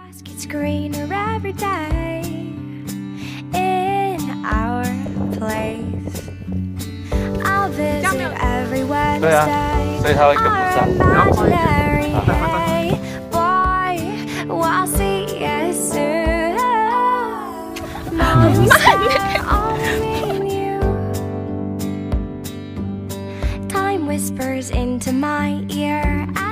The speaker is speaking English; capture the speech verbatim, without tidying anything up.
It's greener every day in our place. I'll visit every Wednesday. 所以他会跟不上。 Imaginary boy, we'll see you soon. Mom said only you. Time whispers into my ear.